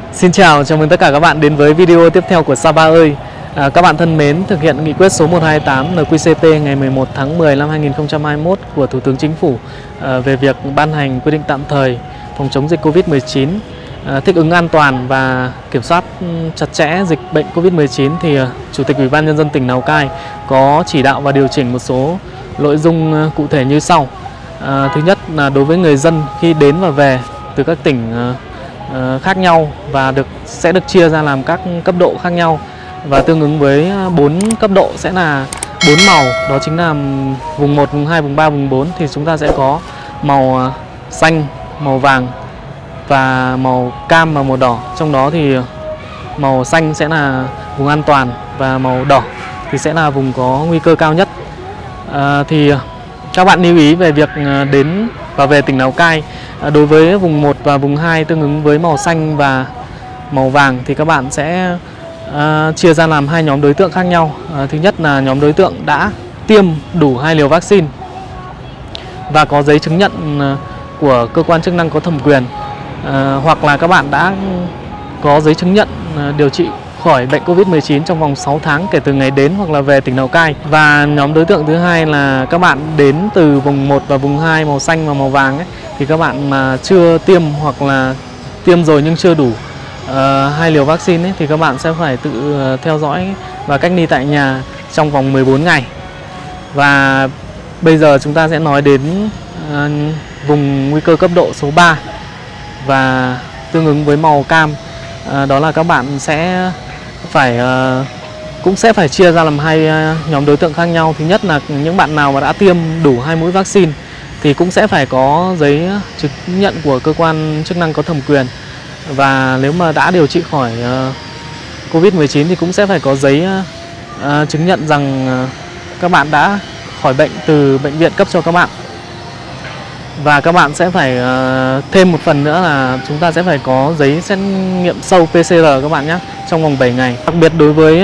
Xin chào, chào mừng tất cả các bạn đến với video tiếp theo của Sapa ơi. Các bạn thân mến, thực hiện nghị quyết số 128 NQCP ngày 11 tháng 10 năm 2021 của Thủ tướng Chính phủ về việc ban hành quy định tạm thời phòng chống dịch Covid-19, thích ứng an toàn và kiểm soát chặt chẽ dịch bệnh Covid-19 thì Chủ tịch Ủy ban Nhân dân tỉnh Lào Cai có chỉ đạo và điều chỉnh một số nội dung cụ thể như sau. Thứ nhất là đối với người dân khi đến và về từ các tỉnh khác nhau và sẽ được chia ra làm các cấp độ khác nhau, và tương ứng với 4 cấp độ sẽ là 4 màu, đó chính là vùng 1, vùng 2, vùng 3, vùng 4 thì chúng ta sẽ có màu xanh, màu vàng và màu cam và màu đỏ. Trong đó thì màu xanh sẽ là vùng an toàn và màu đỏ thì sẽ là vùng có nguy cơ cao nhất. Thì các bạn lưu ý về việc đến và về tỉnh Lào Cai. Đối với vùng 1 và vùng 2 tương ứng với màu xanh và màu vàng thì các bạn sẽ chia ra làm hai nhóm đối tượng khác nhau. Thứ nhất là nhóm đối tượng đã tiêm đủ 2 liều vaccine và có giấy chứng nhận của cơ quan chức năng có thẩm quyền, hoặc là các bạn đã có giấy chứng nhận điều trị khỏi bệnh Covid-19 trong vòng 6 tháng kể từ ngày đến hoặc là về tỉnh Lào Cai. Và nhóm đối tượng thứ hai là các bạn đến từ vùng 1 và vùng 2 màu xanh và màu vàng ấy, thì các bạn mà chưa tiêm hoặc là tiêm rồi nhưng chưa đủ 2 liều vaccine ấy, thì các bạn sẽ phải tự theo dõi và cách ly tại nhà trong vòng 14 ngày. Và bây giờ chúng ta sẽ nói đến vùng nguy cơ cấp độ số 3 và tương ứng với màu cam. Đó là các bạn cũng sẽ phải chia ra làm hai nhóm đối tượng khác nhau. Thứ nhất là những bạn nào mà đã tiêm đủ 2 mũi vaccine thì cũng sẽ phải có giấy chứng nhận của cơ quan chức năng có thẩm quyền, và nếu mà đã điều trị khỏi Covid-19 thì cũng sẽ phải có giấy chứng nhận rằng các bạn đã khỏi bệnh từ bệnh viện cấp cho các bạn. Và các bạn sẽ phải thêm một phần nữa là chúng ta sẽ phải có giấy xét nghiệm sâu PCR các bạn nhé, trong vòng 7 ngày. Đặc biệt đối với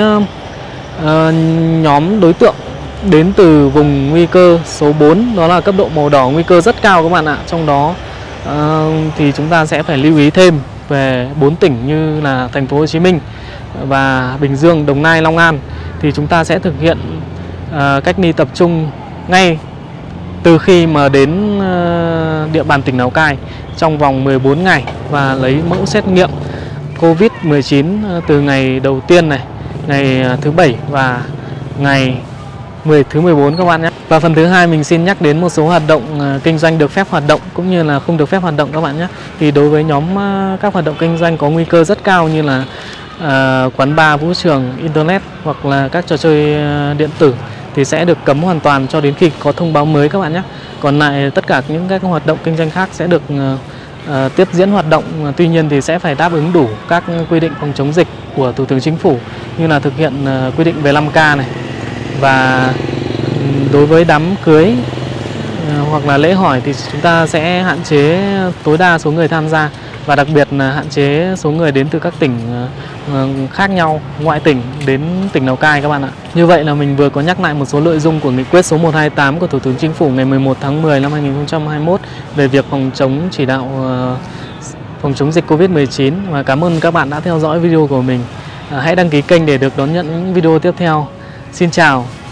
nhóm đối tượng đến từ vùng nguy cơ số 4, đó là cấp độ màu đỏ, nguy cơ rất cao các bạn ạ. Trong đó thì chúng ta sẽ phải lưu ý thêm về 4 tỉnh như là Thành phố Hồ Chí Minh và Bình Dương, Đồng Nai, Long An. Thì chúng ta sẽ thực hiện cách ly tập trung ngay từ khi mà đến địa bàn tỉnh Lào Cai trong vòng 14 ngày và lấy mẫu xét nghiệm Covid-19 từ ngày đầu tiên này, ngày thứ 7 và ngày thứ 14 các bạn nhé. Và phần thứ hai mình xin nhắc đến một số hoạt động kinh doanh được phép hoạt động cũng như là không được phép hoạt động các bạn nhé. Thì đối với nhóm các hoạt động kinh doanh có nguy cơ rất cao như là quán bar, vũ trường, internet hoặc là các trò chơi điện tử thì sẽ được cấm hoàn toàn cho đến khi có thông báo mới các bạn nhé. Còn lại tất cả những các hoạt động kinh doanh khác sẽ được tiếp diễn hoạt động, tuy nhiên thì sẽ phải đáp ứng đủ các quy định phòng chống dịch của Thủ tướng Chính phủ, như là thực hiện quy định về 5K này, và đối với đám cưới hoặc là lễ hỏi thì chúng ta sẽ hạn chế tối đa số người tham gia, và đặc biệt là hạn chế số người đến từ các tỉnh khác nhau, ngoại tỉnh đến tỉnh Lào Cai các bạn ạ. Như vậy là mình vừa có nhắc lại một số nội dung của nghị quyết số 128 của Thủ tướng Chính phủ ngày 11 tháng 10 năm 2021 về việc chỉ đạo phòng chống dịch Covid-19, và cảm ơn các bạn đã theo dõi video của mình. Hãy đăng ký kênh để được đón nhận những video tiếp theo. Xin chào.